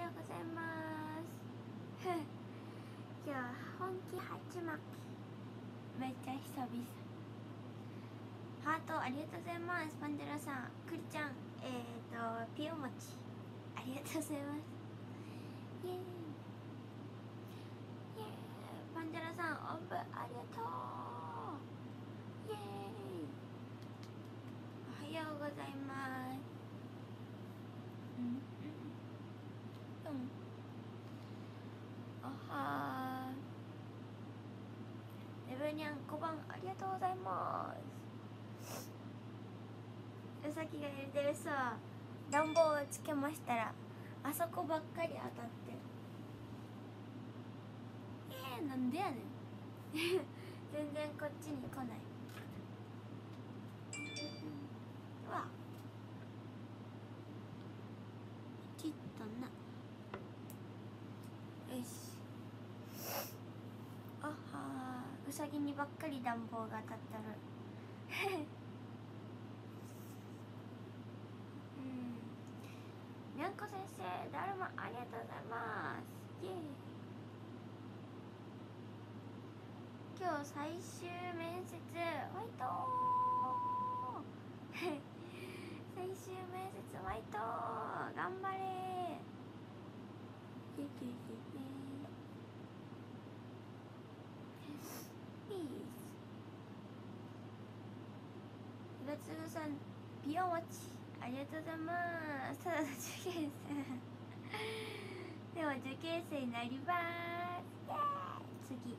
ようございます。今日は本気鉢巻きめっちゃ久々。ハートありがとうございます。パンデラさん、クリちゃん、ピオモチありがとうございます。イエーイイエーイ。パンデラさん、おんぶありがとう。イエーイ。おはようございます。おはー。レブニャン小判ありがとうございます。うさぎが入れてるさ、暖房をつけましたらあそこばっかり当たって、なんでやねん全然こっちに来ない。うわちっとな。よし。あはー、うさぎにばっかり暖房が当たったるにゃんこ先生、だるまありがとうございます。イエーイ。今日最終面接ワイト最終面接ワイト頑張れピース。岩津さん、ピオモチありがとうございます。ただの受験生でも受験生になります。次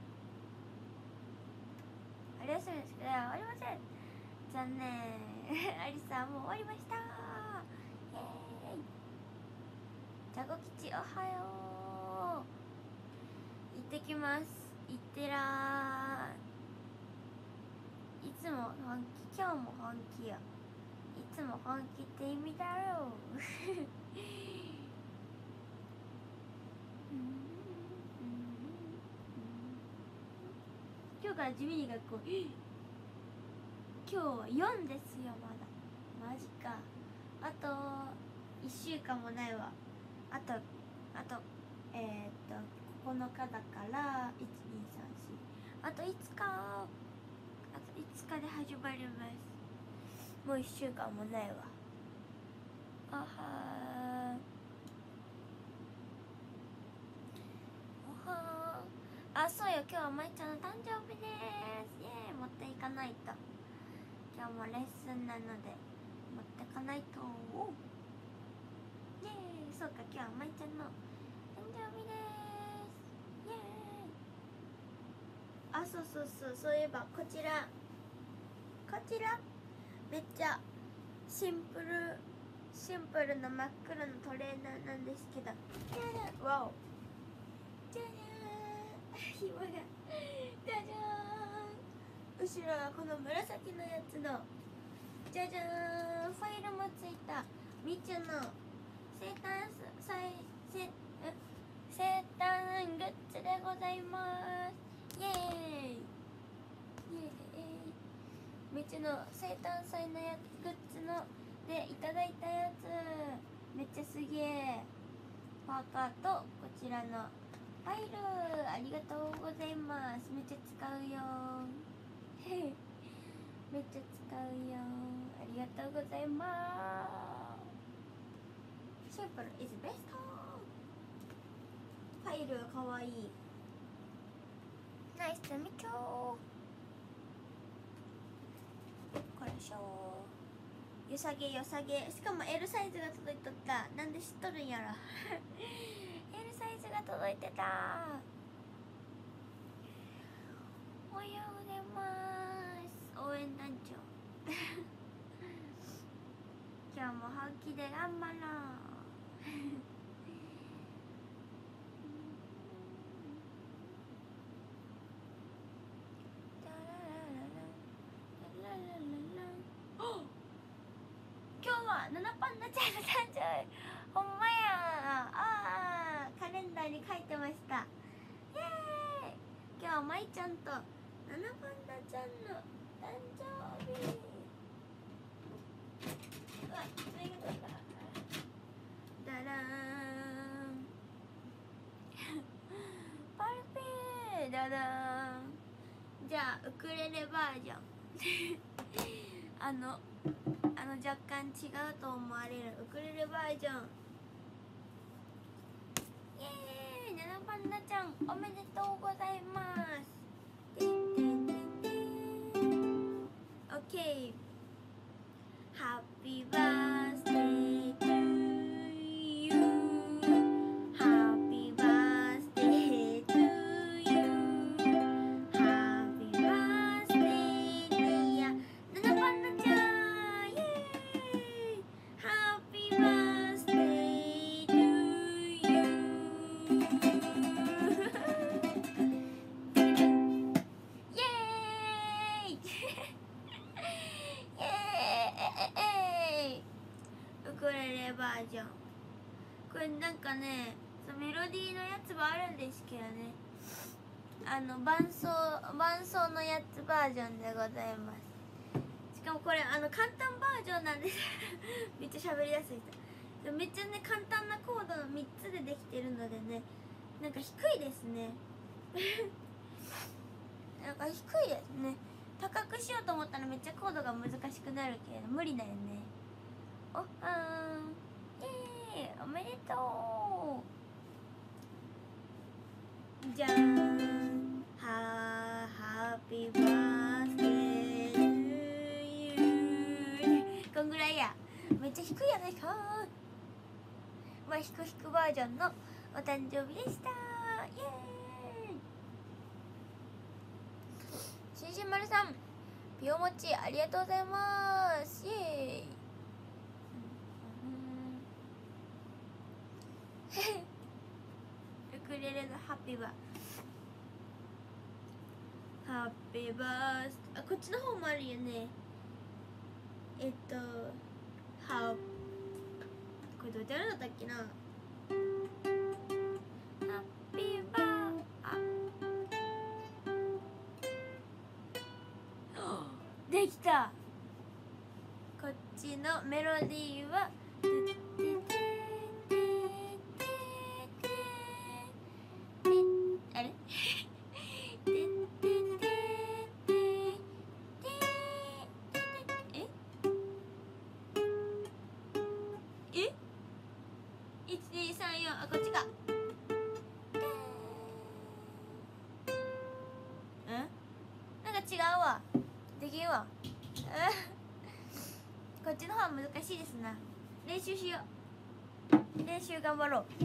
春休みの宿題は終わりません。残念アリさんもう終わりました。イエーイ。ジャゴ吉おはよう。行ってきます。行ってらー。いつも本気、今日も本気よ。いつも本気って意味だろう今日から地味に学校今日は4ですよ。まだマジか。あと1週間もないわ。あと9日だから1、2、3、4、あと5日、あと5日で始まります。もう1週間もないわ。あはー、おはー。あ、そうよ、今日はまいちゃんの誕生日です。イエーイ。持っていかないと。今日もレッスンなので持ってかないと。イエーイ。そうか、今日はまいちゃんの誕生日です。イエーイ。あ、そういえばこちらめっちゃシンプルな真っ黒のトレーナーなんですけど、わお、じゃじゃーん紐がじゃじゃーん。後ろはこの紫のやつのじゃじゃーん、ファイルもついたみちゅの生誕グッズでございます。イエーイイエーイ。みちゅの生誕祭のグッズのでいただいたやつめっちゃすげえ。パーカーとこちらのファイルありがとうございます。めっちゃ使うよめっちゃ使うよ。ありがとうございます。シンプル is best。 ファイルかわいい。ナイスとみちょー。これしょー。よさげ。しかも L サイズが届いとった。なんで知っとるんやろL サイズが届いてた。おはようございます。応援団長今日も本気で頑張ろう今日はナナパンナちゃんの誕生日。ほんまや。あー、カレンダーに書いてました。イエーイ。今日はまいちゃんとナナパンナちゃんの誕生日。うわ、爪が取れた。だらーん。 ダダーン。じゃあウクレレバージョン若干違うと思われるウクレレバージョン。イエーイ、ナナパンダちゃんおめでとうございます。てんてんてんてん。オッケー。ハッピーバースデートゥーユー。ハッピーバースデートゥーユー。ハッピーバースデーディアナナパンダちゃん。イエーイ。ハッピーバースデートゥーユー。イエーイイエーイ。ウクレレバージョン。これなんかね、メロディーのやつもあるんですけどね、伴奏のやつバージョンでございます。しかもこれ簡単バージョンなんですめっちゃ喋りやすい人。めっちゃね簡単なコードの3つでできてるのでね、なんか低いですねなんか低いですね。高くしようと思ったらめっちゃコードが難しくなるけど無理だよね。おはーん、イエーイ、おめでとう。じゃーん。ハッピーバースデートゥーユー。こんぐらいや。めっちゃ低いやないか。まあひくひくバージョンのお誕生日でした。イエーイ。しんしんまるさん、ピオモチありがとうございます。イエーイウクレレのハッピーバーハッピーバース、あ、こっちの方もあるよね。これどうやってやるんだったっけな。ハッピーバー、できた。こっちのメロディーはあれ1234、あ、こっちか。なんか違うわ、できんわこっちの方は難しいですな。練習しよう、練習頑張ろう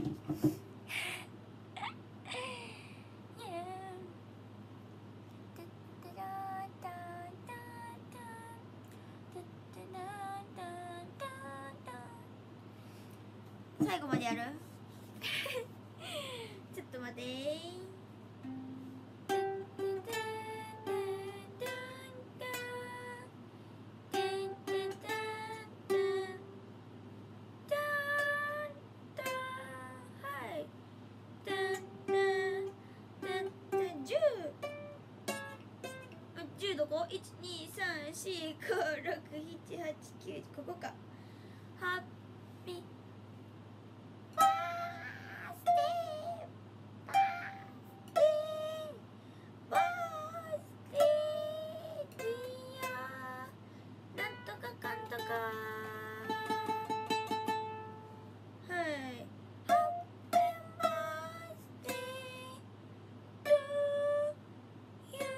最後までやるちょっと待ってー。10どこ ?1,2,3,4,5,6,7,8,9 ここか。ハッピーバースデーバースデーバースデーディアなんとかかんとか。はい、ハッピーバースデートゥーユ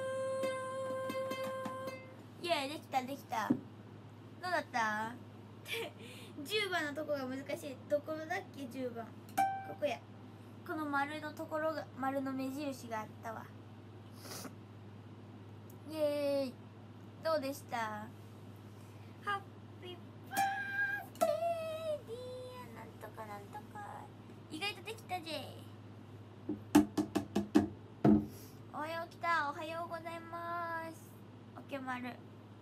ー。イエーイ、できたできた。どうだった10番のとこが難しい。どこだっけ10番。ここや。この丸のところが、丸の目印があったわ。イエーイ、どうでした？ハッピーバースデーディアなんとかなんとか。意外とできたぜ。おはよう、来た。おはようございます。オッケー丸。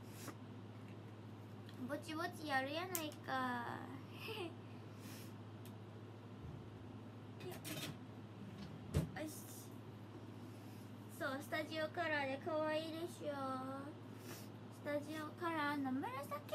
ぼちぼちやるやないかよし。そう、スタジオカラーで可愛いでしょ。スタジオカラーの紫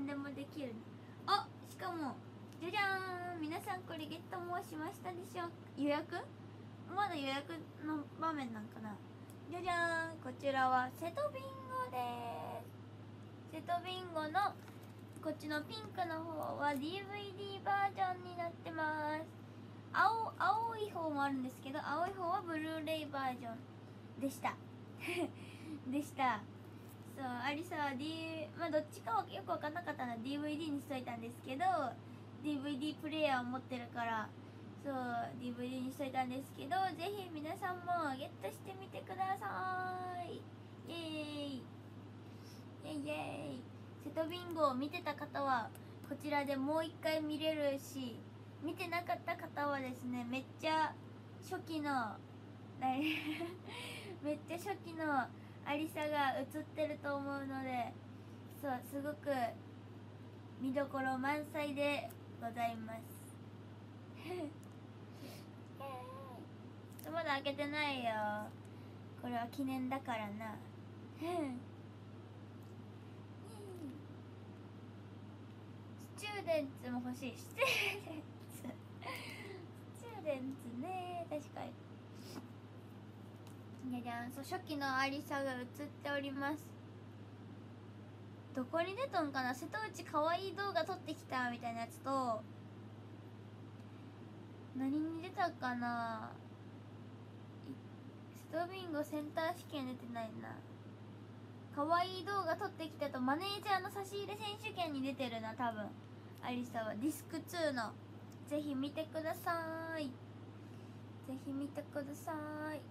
でもできる。あ、しかもじゃじゃーん、皆さんこれゲットもしましたでしょう。予約まだ予約の場面なんかな。じゃじゃーん、こちらはセトビンゴです。セトビンゴのこっちのピンクの方は DVD バージョンになってます。青い方もあるんですけど、青い方はブルーレイバージョンでしたでした。そう、アリサはまあどっちかはよく分かんなかったので DVD にしといたんですけど、 DVD プレイヤーを持ってるから、そう DVD にしといたんですけど、ぜひ皆さんもゲットしてみてください。イエーイイエイイエイ。セトビンゴを見てた方はこちらでもう一回見れるし、見てなかった方はですね、めっちゃ初期のめっちゃ初期のアリサが映ってると思うので、そう、すごく見どころ満載でございますまだ開けてないよ、これは記念だからなスチューデンツも欲しい。スチューデンツね、確かに。じゃじゃん、そう、初期のアリサが映っております。どこに出とんかな。瀬戸内かわいい動画撮ってきたみたいなやつと、何に出たかな。セトビンゴセンター試験出てないな。かわいい動画撮ってきたと、マネージャーの差し入れ選手権に出てるな、多分アリサは。ディスク2の、ぜひ見てください。ぜひ見てください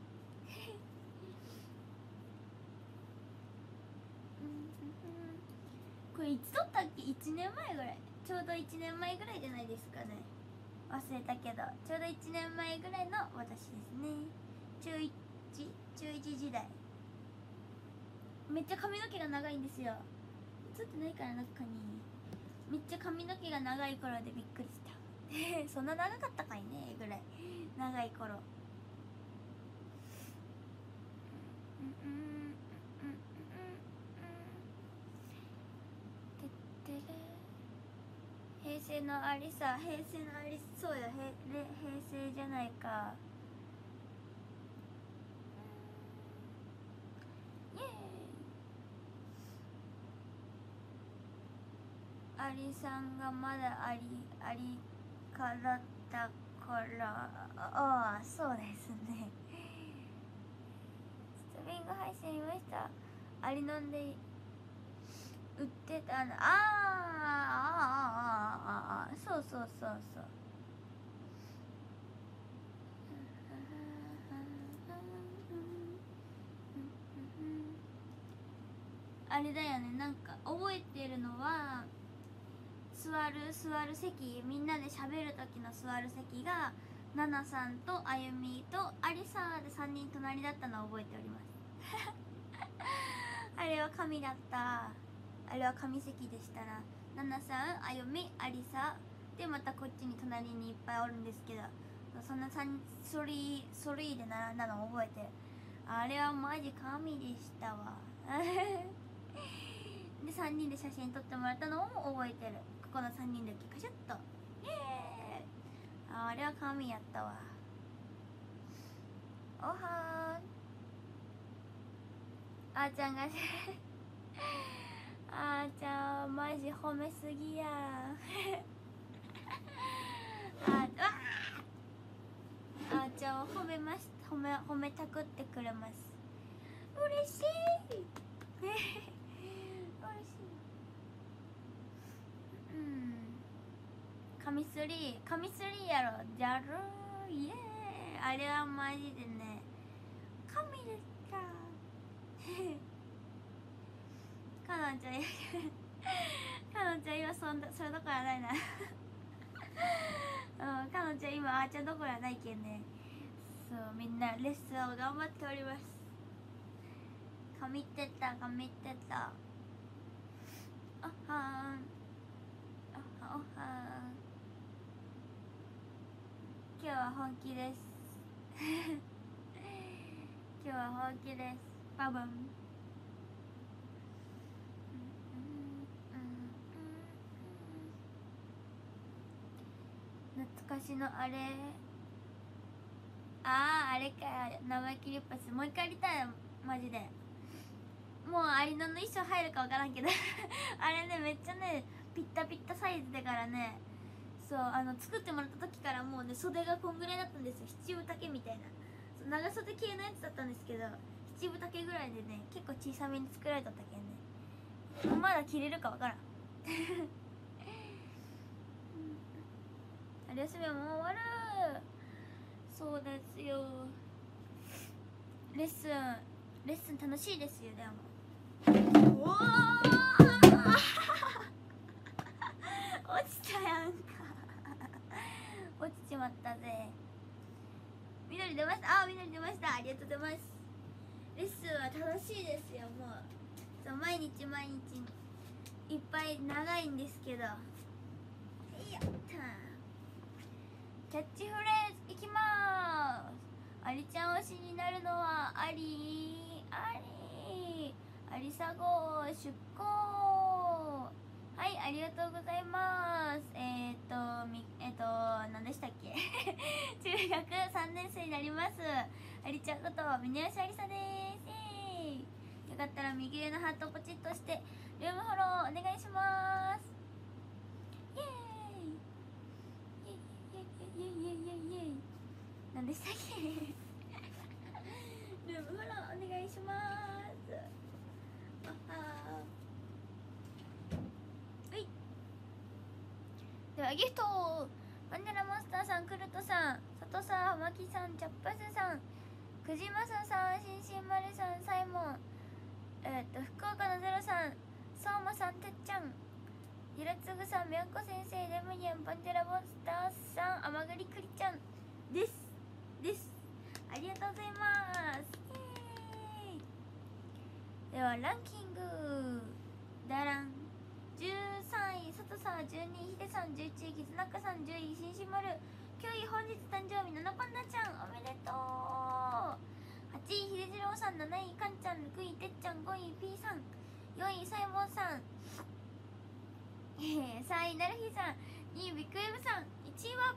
これいつ撮ったっけ。1年前ぐらい、ちょうど1年前ぐらいじゃないですかね。忘れたけど、ちょうど1年前ぐらいの私ですね。中1時代。めっちゃ髪の毛が長いんですよ。映ってないから中に。めっちゃ髪の毛が長い頃でびっくりしたそんな長かったかいねぐらい長い頃。平成のアリサ、平成のアリサ、そうや、平成じゃないか。イエーイ。アリさんがまだアリかだったから、ああ、そうですねストリング配信見ました。アリ飲んで売ってたの。そうそうそうそう。あれだよね、なんか覚えてるのは、座る席、みんなで喋る時の座る席がナナさんとあゆみとアリサで3人隣だったのを覚えておりますあれは神だった。あれは神席でしたな。ナナさん、あゆみ、アリサで、またこっちに隣にいっぱいおるんですけど、そんなソリーで並んだのを覚えてる。あれはマジ神でしたわで3人で写真撮ってもらったのも覚えてる。ここの3人だけカシャッと、イエーイ。あれは神やったわ。おはーん、あーちゃんがあーちゃんマジ褒めすぎやあーちゃんを褒めたくってくれます。嬉しい嬉しい。神スリーやろ。じゃるー、イエーイ。あれはマジでね、神でしたかのんちゃん今それどころはないなかのんちゃん今あーちゃんどころはないけんね。そう、みんなレッスンを頑張っております。神ってた。あはーん、おはーん。今日は本気です今日は本気です。バブン。 懐かしのあれ、あれか、生意気リッパスもう一回やりたい、マジで。もうアリノの衣装入るか分からんけどあれね、めっちゃねピッタピッタサイズだからね。そう、作ってもらった時からもうね、袖がこんぐらいだったんですよ。七分丈みたいな、そう長袖系のやつだったんですけど、七分丈ぐらいでね、結構小さめに作られたったけんね、まだ着れるか分からん春休みはもう終わる。そうですよ。レッスン楽しいですよ。でもおお落ちたやんか落ちちまったぜ。緑出ました。緑出ました。ありがとうございます。レッスンは楽しいですよ。もうそう、毎日いっぱい長いんですけど、やったキャッチフレーズいきまーす。アリちゃん推しになるのはアリサ号出航。はい、ありがとうございます。何でしたっけ中学3年生になりますアリちゃんこと峰吉ありさです。よかったら右上のハートポチッとしてルームフォローお願いします。イエーイイエイイエイイエイイエイイエイイエイ。何でしたっけルームフォローお願いします。ではギフトマンデラモンスターさん、クルトさん、佐藤さん、マキさん、チャッパスさん、クジマサさん、シンシンマルさん、サイモン、福岡のゼロさん、ソーマさん、てっちゃん、ゆらつぐさん、みゃんこ先生、レムニャン、パンテラモンスターさん、あまぐりくりちゃんです。ありがとうございます。イエーイ。ではランキングダラン。13位佐藤さん、12位ヒデさん、11位キズナカさん、10位しんしまる、9位本日誕生日ののパンダちゃん、おめでとう。8位ひでじろうさん、7位かんちゃん、6位てっちゃん、5位 P さん、4位サイモンさん、3位なるひさん、2位ビッグウェブさん、1位は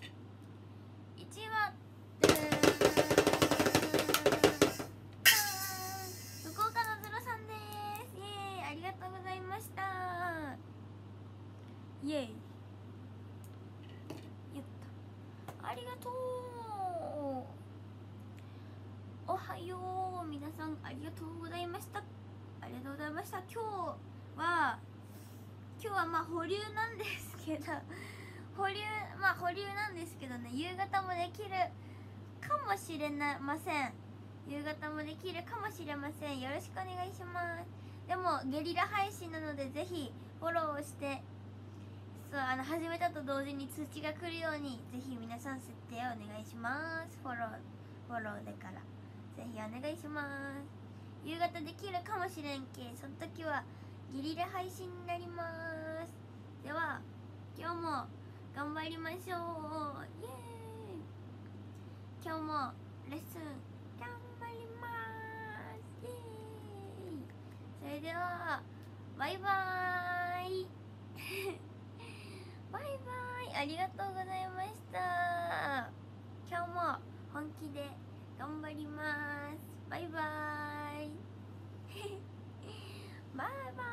福岡のゼロさんです。イエーイ、ありがとうございました。イエーイ、やった、ありがとう。おはよう皆さん、ありがとうございました。ありがとうございました。今日はまあ保留なんですけど保留なんですけどね、夕方もできるかもしれません。夕方もできるかもしれません。よろしくお願いします。でもゲリラ配信なので、ぜひフォローをして、そう、始めたと同時に通知が来るように、ぜひ皆さん設定をお願いします。フォローでからぜひお願いします。夕方できるかもしれんけ、その時はゲリラ配信になります。では今日も頑張りましょう。イエーイ。今日もレッスン頑張ります。イエーイ。それではバイバーイバイバイ、ありがとうございました。今日も本気で頑張ります。バイバーイバイバイ。